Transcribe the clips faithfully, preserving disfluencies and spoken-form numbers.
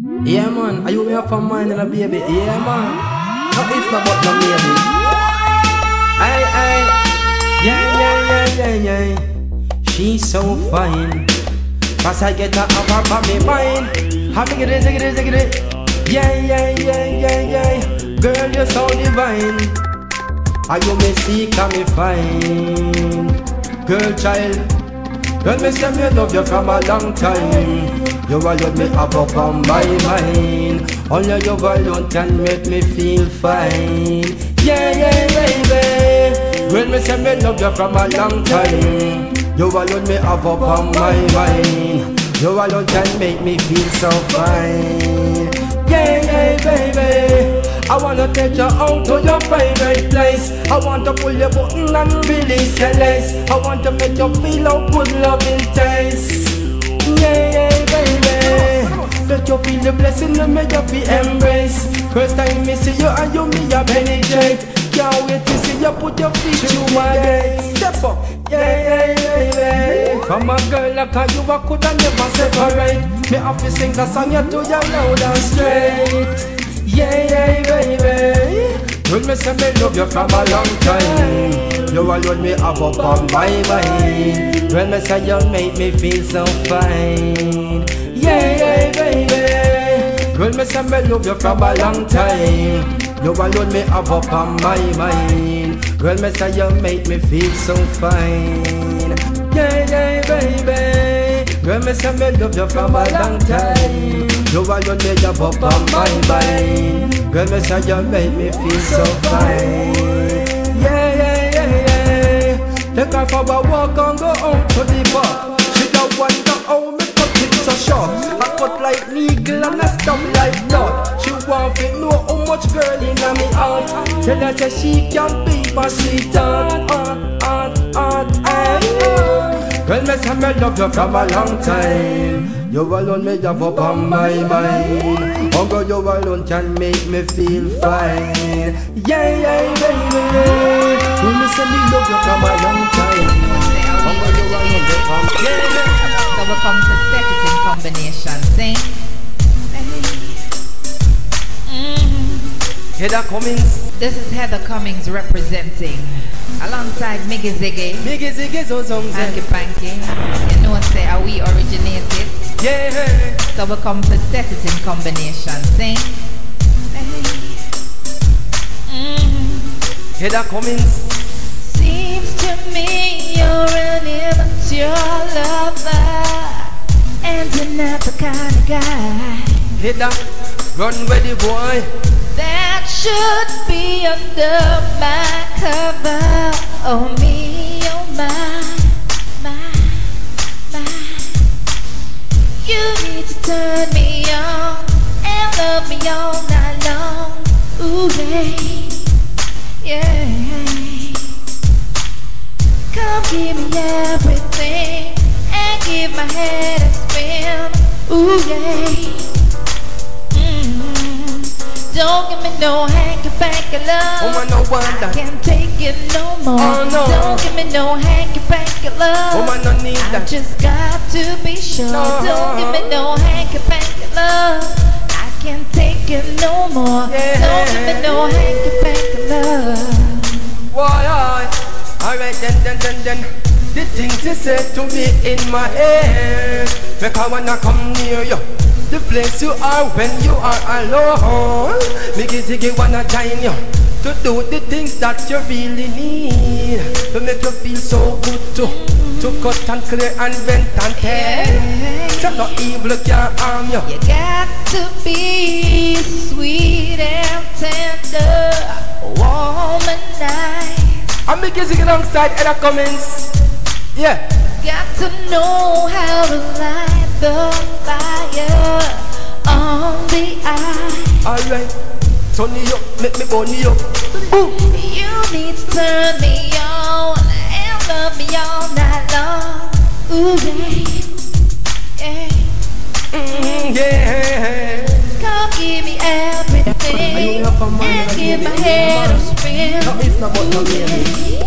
Yeah man, are you me up on mine and a baby? Yeah man, no if not but no maybe. Aye aye, yeah yeah yeah yeah yeah. She's so fine, cause I get her up up on me mind. Happy get it, get it, get it. Yeah yeah yeah yeah yeah. Girl you're so divine. Are you me seek and me fine? Girl child, girl me say me love you from a long time. You alone me have up on my mind. Only you alone can make me feel fine. Yeah, yeah, baby. When me say me love you from a long time, you alone me have up on my mind. You alone can make me feel so fine. Yeah, yeah, baby. I wanna take you out to your favorite place. I want to pull your button and release your lace. I want to make you feel how good loving tastes. Yeah, yeah, baby. Let you feel the blessing and make you feel embrace. First time me see you and you me a penetrate. Can't wait to see you put your feet through my gate. Step up, yeah, yeah, yeah, yeah. From a girl like you, I coulda never separate. Me have to sing the song you to you loud and straight. Yeah, yeah, baby. When me say me love you from a long time, you alone me have up on my mind. When me say you make me feel so fine. Yeah, yeah, baby. When me say me love you from a long time, you alone me have up on my mind. When me say you make me feel so fine. Yeah, yeah, baby. When me say me love you from a long time, you alone me have up on my mind. When me say you make me feel so fine. Yeah, yeah, yeah, yeah. Take her for a walk and go out to the bar. She don't wonder how me cut it so short. I cut like needle and I stop like blood. She want to know how much girl in me heart. Tell her say she can be my sweetheart. Heart, heart, heart, heart. Well, me say me love you from a long time. You alone me have up on my mind. Oh girl, you alone can make me feel fine. Yeah, yeah, baby. Well, me say me love you from a long time. Oh girl, you alone me from yeah. So we come to set it in combination. Sing. Mm-hmm. Heather Cummings. This is Heather Cummings representing. Alongside Miggy Ziggy, Miggy Ziggy, so songs, Hanky Panky. You know, say, are we originated? Yeah. So we come to set it in combination. Sing. Mm-hmm. Heather Cummings. Seems to me you're an immature lover, and you're not the kind of guy. Heather, run with the boy. That should be under my cover. Oh me, oh my, my, my. You need to turn me on and love me all night long. Ooh yeah, yeah. Come give me everything and give my head a spin. Ooh yeah. Don't give me no hanky-panky love. Oh, man, no wonder. I can't take it no more. Oh, no. Don't give me no hanky-panky love. Oh, man, no need that. I just got to be sure. No. Don't give me no hanky-panky love. I can't take it no more. Yeah. Don't give me no hanky-panky love. Why, why? Alright, then, then, then, then. The things you said to me in my head make I wanna come near you. The place you are when you are alone. Miggy Ziggy wanna join you to do the things that you really need, to make you feel so good to to cut and clear and vent and tear. So no evil can harm you. You got to be sweet and tender, warm and nice. I'm Miggy Ziggy alongside Heather Cummings. Yeah. Got to know how to light the fire on the eye. Alright, turn me up, make me burn me up. Boom. You need to turn me on and love me all night long. Ooh yeah, yeah, Mm, yeah. Come give me everything and give my head a spin. No, it's not but no baby.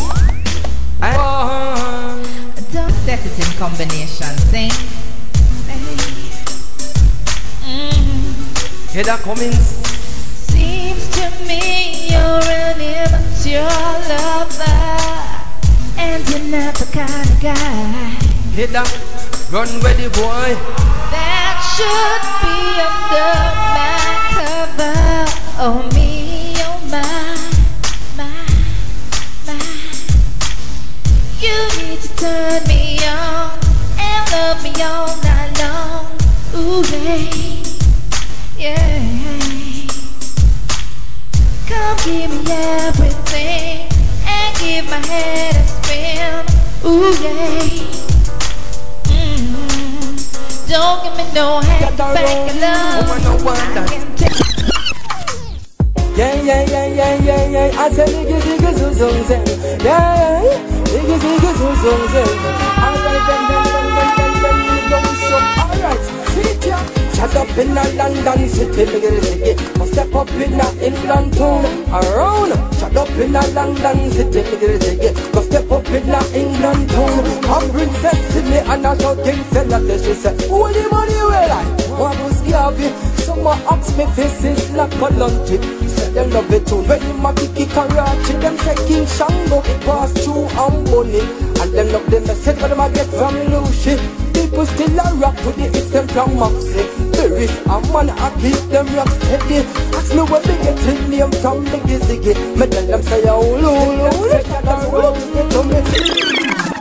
Oh. Don't set it in combination. Sing. Mm-hmm. Head a coming. Seems to me you're an immature lover, and you're not the kind of guy. Head a run with the boy. That should be under my cover. Oh me, oh my, my, my. You need to turn me on and love me all night long. Ooh, babe, yeah. Come give me everything and give my head a spin. Ooh, yeah. Mm-hmm. Don't give me no hand back of love. I can take. Yeah, yeah, yeah, yeah, yeah, yeah. I said, diggy, diggy, zoo, zoo, zoo. Yeah, diggy, diggy, zoo, zoo, zoo. Alright, then, then, then, then, then, then, you don't so. Alright, sit ya. Shut up in a London city, make it sticky. Must step up in a England town. Around. Shut up in a London city, make it sticky. Must step up in a England town. A princess in me and a shouting seller. She said, who the money will I? What was give? Someone ask me faces like a lunch. Say them love it too. When you make it Karachi, them say King Shango pass through and Bonnie. And them love them message what them I get from Lucy. People still a rock to the hits them from Moxie. There is a man I keep them rock steady. Ask me where they get in name from the Gizzy. Me tell them say oh lo lo. That's what they to me.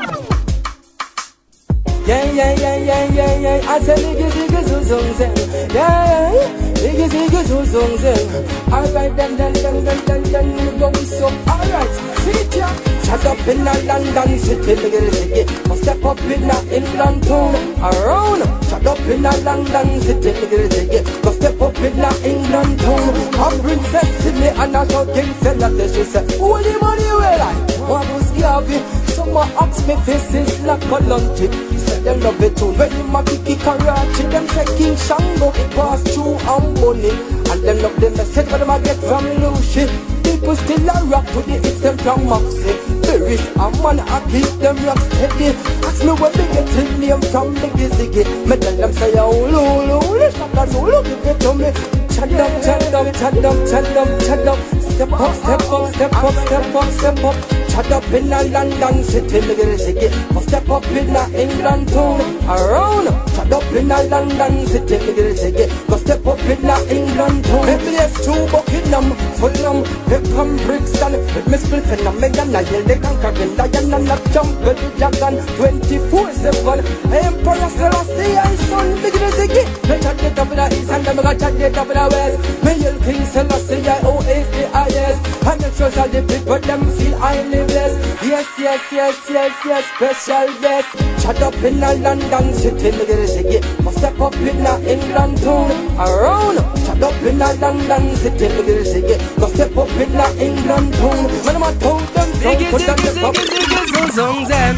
Yeah, yeah, yeah, yeah, yeah, yeah. I said, diggy, diggy, zoo, zoo, zoo. Yeah, diggy, diggy, zoo, zoo, zoo. Alright, then, then, then, then, then, then, we go so. Alright, sit ya. Shut up in a London city, make it sticky. Must step up in a England town. Around. Shut up in a London city, make it sticky. Must step up in a England town. A princess in me and a shouting seller. She said, who the money will I? What was give? Someone ask me faces like a lunch. Say them love it too. When you make it Karachi, them say King Shango pass through and Bonnie. And them love them message what them I get from Lucy. People still a rock to the hits them from Moxie. There is a man I keep them rock steady. Ask me where they get in name from the Gizzy. Me tell them say oh lo lo. Let's talk as oh lo. Give it to me. Chad up, chad up, chad up, chad up, chad up. Step up, step up, step up, step up, step up. Chad up in a London city, make it sticky. Must step up in a England town. Around. Chad up in a London city, make it sticky. Must step up in a England town. Maybe it's two Buckingham, Fulham, Peckham, Brixton. With me split and I'm Megan, I yell the conquering lion and I jump with the dragon. twenty-four seven. Emperor Selassie, I son, make it sticky. They chat the top of the east and them got chat the top of the west. Male King Selassie, I O S the I S. And the trust all the people, them feel highly blessed. Yes, yes, yes, yes, yes, special guest. Shut up in a London city, make it sticky. Must step up in a England town. Around. Shut up in a London city, make it sticky. Must step up in a England town. Man, I told them don't put on the pop. Zuzung zen,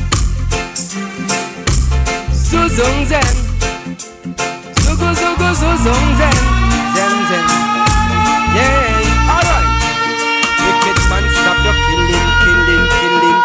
Zuzung zen, Zugu zugu zuzung zen, zen zen. Yeah, alright. Wicked man, stop your killing, killing, killing.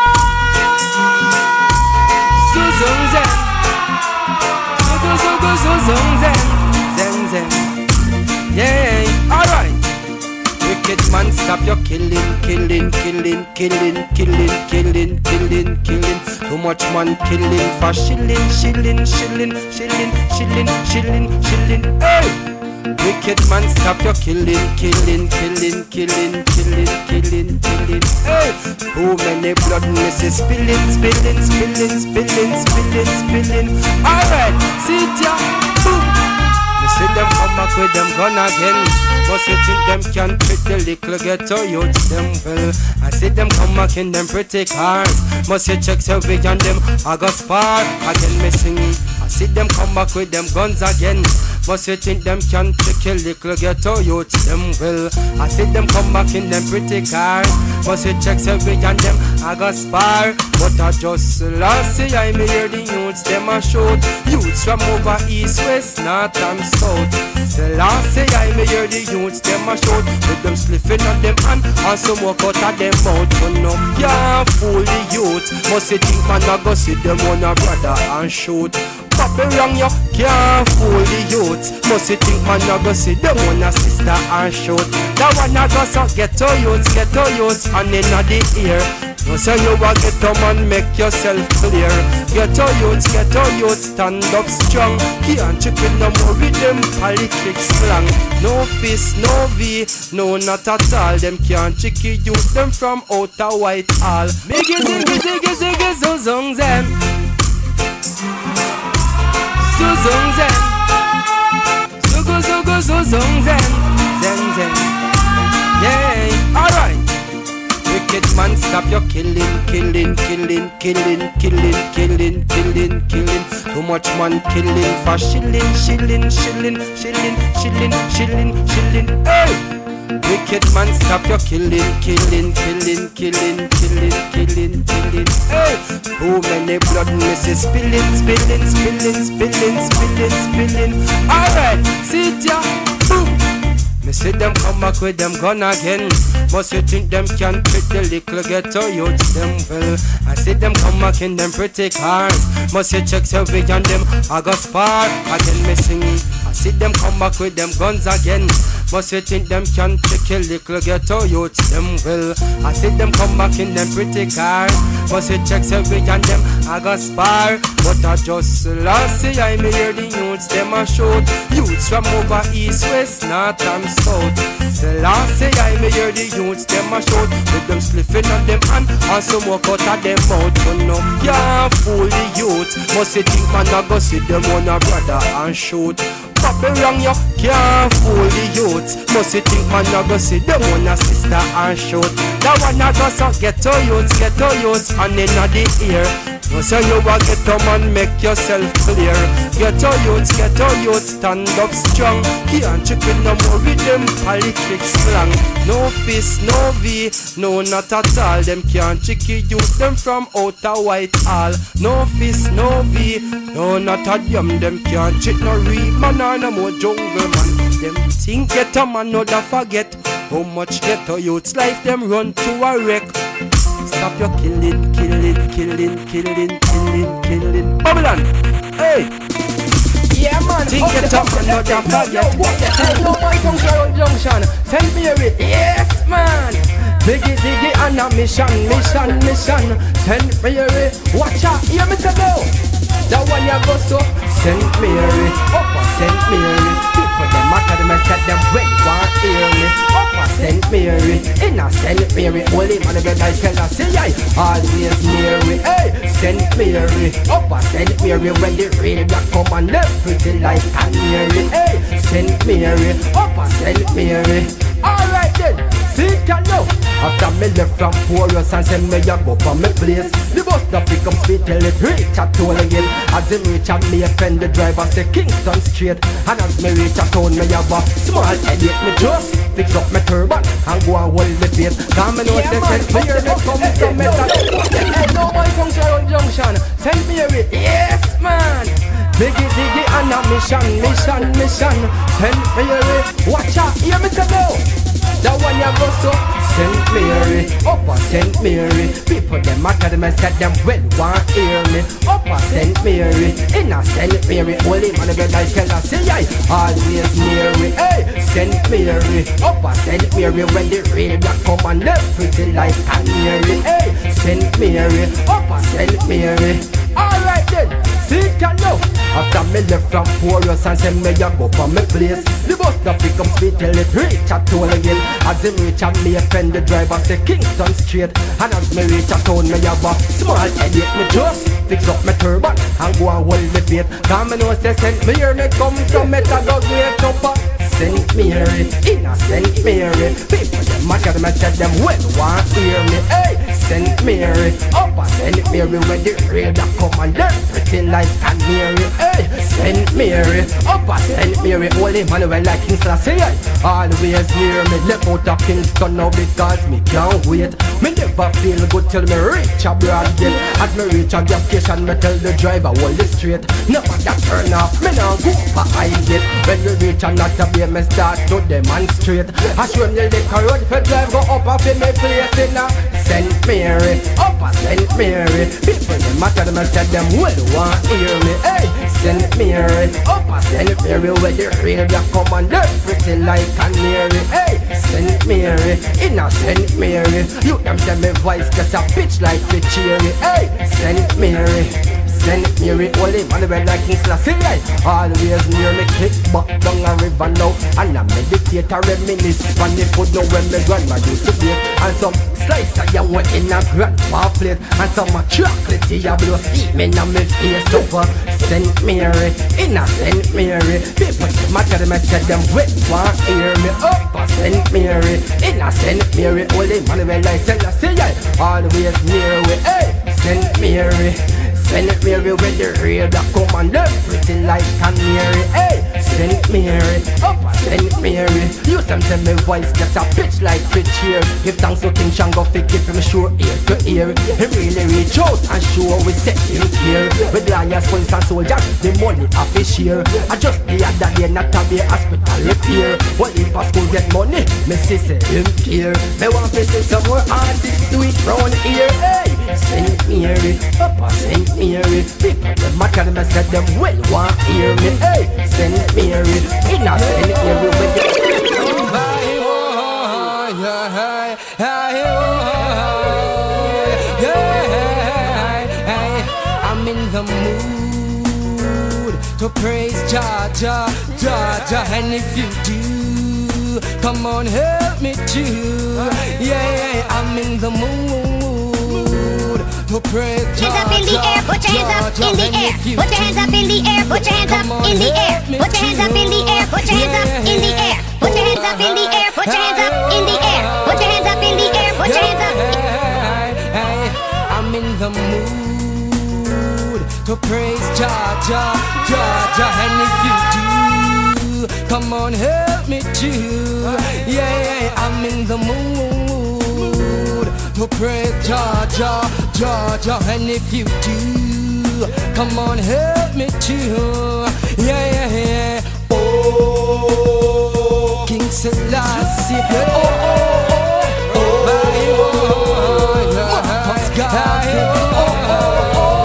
Zuzung zen, Zugu zugu zuzung zen, zen zen. Yeah, alright. Wicked man, stop your killing, killing, killing, killing, killing, killing, killing, killing. Too much man killing for shilling, shilling, shilling, shilling, shilling, shilling, shilling. Hey! Wicked man, stop your killing, killing, killing, killing, killing, killing, killing. Hey! Too many blood messes spilling, spilling, spilling, spilling, spilling, spilling. Alright, sit ya, boom. You see them come back with them gun again. But you think them can trick the little ghetto youths them well. I see them come back in them pretty cars. Must you check your way on them I go spark again missing. I see them come back with them guns again. Must you think them can trick your little ghetto youths them well. I see them come back in them pretty cars. Must you check your way on them I go spark. But I just last see I me hear the youths them a shoot. Youths from over east, west, north and south. So last see I me hear the youths them a shout. With them spliffing on them hand and some walk out of them mouth. But no can't fool the youth. Must you think man a go see them on a brother and shoot. Pop it wrong you can't fool the youths. Must you think man a go see them one a sister and shoot. That one a go so ghetto youths, ghetto youths, and inna the ear. No say you a ghetto man, make yourself clear. Ghetto youths, ghetto youths, stand up strong. Can't chip in no more with them politics slang. No fist, no V, no not at all. Them can't chicky youth them from outer Whitehall. Biggie ziggy ziggy ziggy zuzung zen, zuzung zen, zugu zugu zuzung zen, zen zen. Yeah, alright. Wicked man, stop your killing, killing, killing, killing, killing, killing, killing, killing. Too much man killing for shilling, shilling, shilling, shilling, shilling, shilling, shilling. Hey! Wicked man, stop your killing, killing, killing, killing, killing, killing, killing. Hey! Too many blood misses spilling, spilling, spilling, spilling, spilling, spilling. Alright, sit ya, boom. Me see them come back with them gun again. Must you think them can treat the little ghetto youths them well? I see them come back in them pretty cars. Must you check your way on them I go spark again me sing. I see them come back with them guns again. Must you think them can trick a little ghetto youths them well? I see them come back in them pretty cars. Must you check your way on them I go spark. But I just last see I me hear the youths them a shoot. Youths from over east, west, north and south. So last say I me hear the youths them a shout. With them slipping on them hand and some walk out of them mouth. But no can't fool the youth. Must you think man a go see them on a brother and shoot. Pop me wrong, you can't fool the youths. Must you think man a go see them on a sister and shoot. That one a go so ghetto youths, ghetto youths, and inna the ear. No say you a ghetto man, make yourself clear. Ghetto youths, ghetto youths, stand up strong. Can't trick with no more with them politics slang. No fist, no V, no not at all. Them can't tricky youth them from outer Whitehall. No fist, no V, no not at them. Them can't trick no real man or no more jungle man. Them think ghetto man no da forget how much ghetto youths life them run to a wreck. Stop your killing, killing, killing, killing, killing, killing. Babylon, hey. Yeah man, think get up and not a forget. Hey, no boy come around junction. Send me a it. Yes man. Ziggy ziggy and a mission, mission, mission. Send me a it. Watch out, hear me say go. That one you go so. Send me a it. Up, send me a it. People them matter them and set them well want hear me. Up, send me a it. In a send me a it. Holy man of God I tell us say I always near it. Hey, send me a it. Up, send me a it. When the rain black come and left pretty like can hear it. Hey, send me a it. Up, send me a it. Alright then, see can know. After me left from Porus and send me a go from me place. The bus stop pick up speed till it reach a toll again. As him reach and me offend the driver say Kingston Street. And as me reach a town me have a small headache. Me just fix up my turban and go and hold the faith. Cause me know say send me here me come from me. Hey, no boy come to around junction. Send me here it. Yes man. Ziggy ziggy and a mission, mission, mission. Send me here it. Watch out, hear me say no. That one you go so. Send Mary, up a Saint Mary. People them matter them and said them well want hear me. Up a Saint Mary, in a Saint Mary. Holy man of God I tell her say I always near me. Hey, Saint Mary, up a Saint Mary. When the rain black come and left pretty like can hear it. Hey, Saint Mary, up a Saint Mary. Alright then, see can know. After me left from Porus and send me a go from me place. The bus stop pick up speed till it reach a toll again. As him reach and me offend the driver say Kingston Street. And as me reach a town me have a small headache. Me just fix up my turban and go and hold the faith. Cause me know say Saint Mary me come from me to go great up a Saint Mary, in a Saint Mary. People them mad them and said them well want hear me. Hey, Saint Mary, up a Saint Mary. When the rain that come and them pretty like can hear it. Hey, Saint Mary, up a Saint Mary. Holy Manuel like Kingston say I always near me. Left out of Kingston now because me can't wait. Me never feel good till me reach a Broadgate. As me reach a gas station me tell the driver hold it straight. Never that turn off, me now go for highway. gate. When you reach and not to be me start to demonstrate. I show me the road for drive go up off in me place in a Saint Mary, up a Saint Mary. People them matter them said them well want hear me. Hey, Saint Mary, up a Saint Mary where the real ya come and they're pretty like canary. Hey, Saint Mary, in a Saint Mary, you them say me voice just a pitch like the cherry. Hey, Saint Mary, Saint Mary, holy man, red like King Selassie. Always near me, kick back down a river now. And I meditate, I reminisce on the food now when my grandma used to bake. And some slice of yam went in a grandpa plate. And some chocolate, ya blow steaming on me face over Saint Mary, in a Saint Mary. People matter them, I said them wet, want hear me. Up a Saint Mary, in a Saint Mary, holy man, red like Selassie. Always near me, hey, Saint Mary. Saint Mary with the real that come and look pretty like canary. Hey, Saint Mary, up Saint Mary. You some tell me voice just a pitch like pitch here. Give thanks to King Shango for give him sure ear to ear. He really reach out and show we set him here. With lions, police and soldiers, the money off his share. I just the other day not to be hospital repair. Well if a school get money, me sister him here. Me want to see some more artists do it round here. Hey, Saint Mary, up Saint Mary. People them matter them said them well want hear me. Hey, Saint Mary, in a Saint Mary with the I'm in the mood to praise Jah Jah, Jah Jah. And if you do, come on help me too. Yeah, yeah, I'm in the mood to praise Jah Jah. Hands up in the air, put your hands up in the air. Put your hands up in the air, put your hands up in the air. Put your hands up in the air, put your hands up in the air. Put your hands up in the air, put your hands up in the air. Put your hands up in the air, put your hands up. I'm in the mood to praise Jah Jah, Jah Jah. And if you do, come on help me too. Yeah, yeah, I'm in the mood to praise Jah Jah, Jah Jah. And if you do, come on help me too. Yeah, yeah, yeah. Oh, King Selassie. Oh, oh, oh, oh, oh, Marcus Garvey. Oh, oh, oh,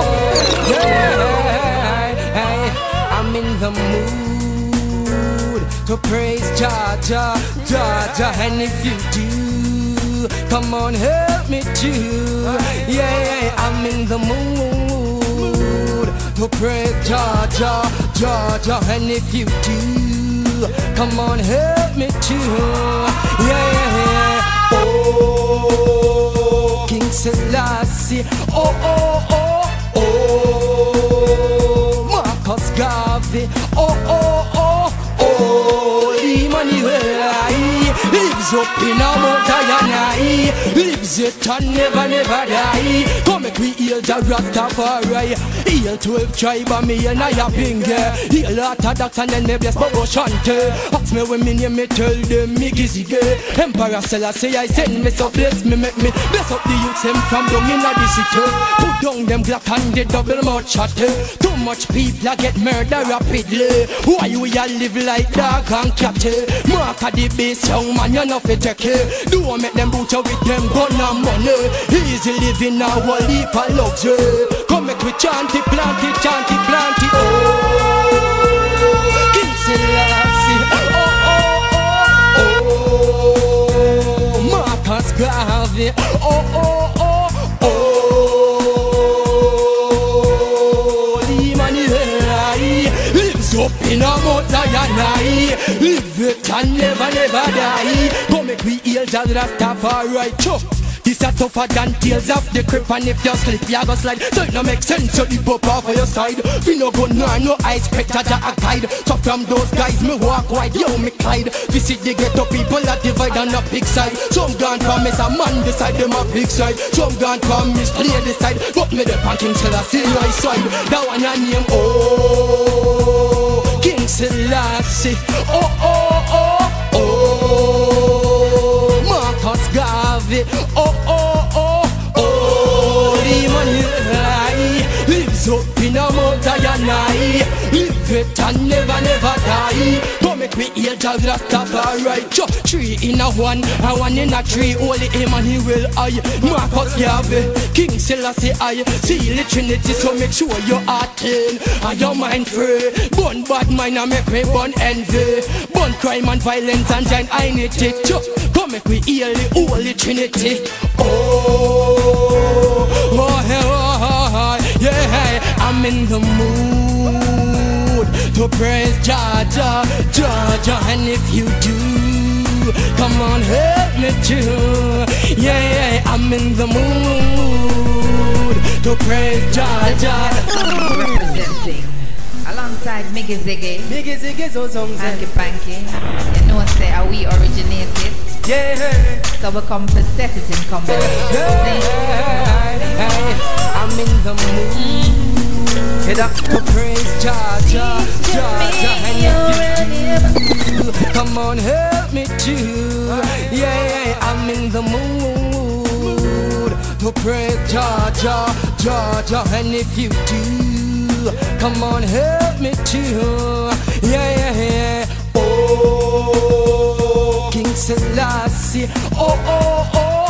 yeah. I'm in the mood to praise Jah Jah, Jah Jah. And if you do, come on help me too. Yeah, yeah, I'm in the mood to praise Jah Jah, Jah Jah. And if you do, come on help me too. Yeah, yeah, yeah. Oh, King Selassie. Oh, oh, oh, oh, Marcus Garvey. Oh, oh, oh, oh, Emmanuel. Lives up in a Mount Zion, lives it and never, never die. Come make we heal the Rastafari. Heal twelve tribe and me and I a binge. Heal Orthodox and then me bless Bobo Shante. Ask me when me name me tell them me gizzy gay. Emperor Selassie I send me so bless me make me bless up the youths them from down in the city. Put down them black and the double mouth chatter. Too much people a get murdered rapidly. Why we a live like dog and cat? Mark a the base young man you know fi take it. Don't make them boot out with them gun and money. Easy living a whole heap of luxury. Come make we chant it, plant it, chant it, plant it. Oh, King Selassie. Oh, oh, oh, oh, Marcus Garvey. Oh, oh, oh, oh, Emmanuel lives up in a Mount Zion. Live it and never, never die. Come make we heal the Rastafari. Chop. This a tougher than Tales of the Crypt. And if you slip, you go slide. So it no make sense, so the pop off of your side. We no go nor no ice spectator a guide. So from those guys, me walk wide, yo me Clyde. Visit the ghetto people that divide on a big side. Some gone promise a man decide them a big side. Some gone promise play the side. But me the pan King Selassie right side. That one your name, oh, King Selassie. Oh, oh, oh, oh, Marcus Garvey. Oh, oh, oh, oh, Emmanuel lives up in a Mount Zion. Live it and never, never die. Go make me heal Jah Rastafari. Cho three in a one, and one in a three. Only him and he will I. Marcus Garvey, King Selassie I. Seal the Trinity, so make sure your heart clean and your mind free. Burn bad mind and make me burn envy. Burn crime and violence and join unity. Cho go make we heal the Holy Trinity. Oh, oh, oh, oh, yeah, I'm in the mood to praise Jah, Jah, Jah, Jah. And if you do, come on, help me too. Yeah, yeah, I'm in the mood to praise Jah, Jah. Representing alongside Miggy Ziggy, Miggy Ziggy, so songs. Hanky Panky. You know, say, are we originated? Yeah. So we come to set it in combination. Hey, I'm in the mood. Head up to praise Jah, Jah, Jah, Jah. And if you do, come on, help me too. Yeah, I'm in the mood to praise Jah, Jah, Jah, Jah. And if you do, come on, help me too. Yeah, yeah, yeah. Oh, King Selassie. Oh, oh, oh,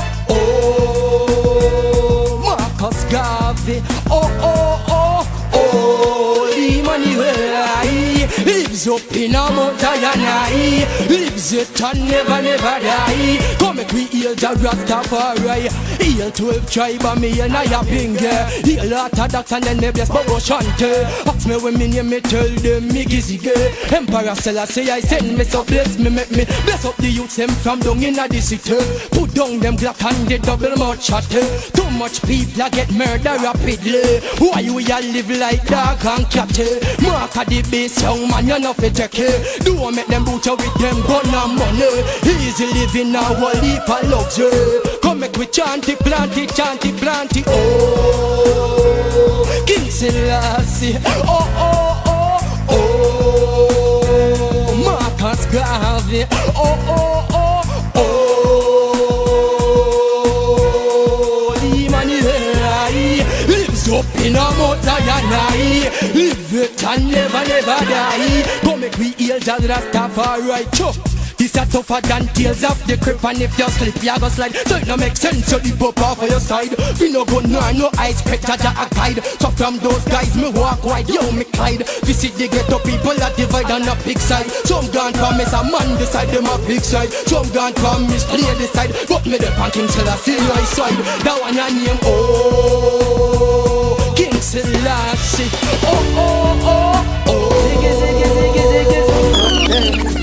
oh. Marcus Garvey. Oh, oh, oh, oh. Emmanuel lives up in a Mount Zion. Lives it and never, never die. Come make we heal Jah Rastafari. Heal twelve tribe and me and I a binge. Heal Orthodox and then they bless Bobo Shante. Ask me when me name me tell them me gizzy girl. Emperor Selassie I send me so bless me make me bless up the youths them from down in the city. Put down them black and the double mouth chatter. Too much people a get murder rapidly. Why we a live like dog and cat? Mark a the base young man you know fi take it. Don't make them boot out with them gun and money. Easy living a whole heap of luxury. Come make we chant it, plant it, chant it, plant it. Oh, King Selassie. Oh, oh, oh, oh. Marcus Garvey. Oh, oh, oh, oh. Emmanuel lives up in a Mount Zion. Live it and never, never die. Come make we heal Jah Rastafari. Cho. This a tougher than tears of the crib. And if you slip, you go slide. So it no make sense, you leap up off of your side. We no go no, no ice, expect Jah a guide. So from those guys, me walk wide, yo, me Clyde. Visit the ghetto people that divide on a big side. Some gone from me, some man decide them a big side. Some gone from me, play the side. But me the pan King Selassie right side. That one a name, oh, King Selassie. Oh, oh, oh, oh. Ziggy, ziggy, ziggy, ziggy, ziggy.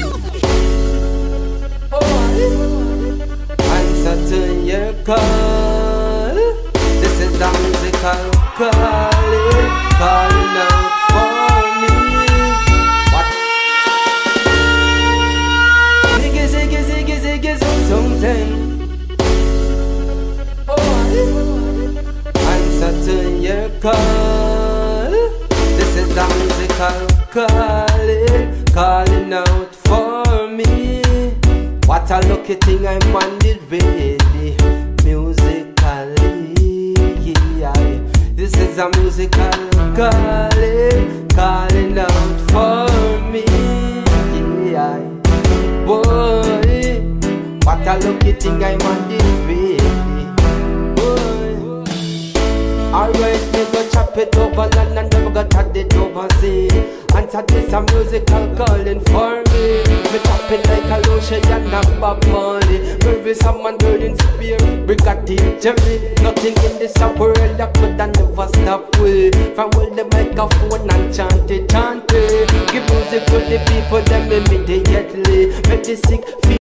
Answer to your call. This is a musical calling, calling out for me. What? Ziggy, ziggy, ziggy, ziggy, zoom, zoom, zoom. Answer to your call. This is a musical calling, calling out for me. What a lucky thing I'm on the radio, musically, yeah. This is a musical calling, calling out for me, yeah. Boy, what a lucky thing I'm on the radio, boy. Alright, me go chop it over land and never go tat it over sea. Answer this a musical calling for me. Me tapping like a lotion and a Bob Marley. Maybe someone burning spear, Brigadier Jerry. Nothing in this world that could never stop we. From all the microphone and chant it, chant it. Give music to the people, them immediately. Make the sick feel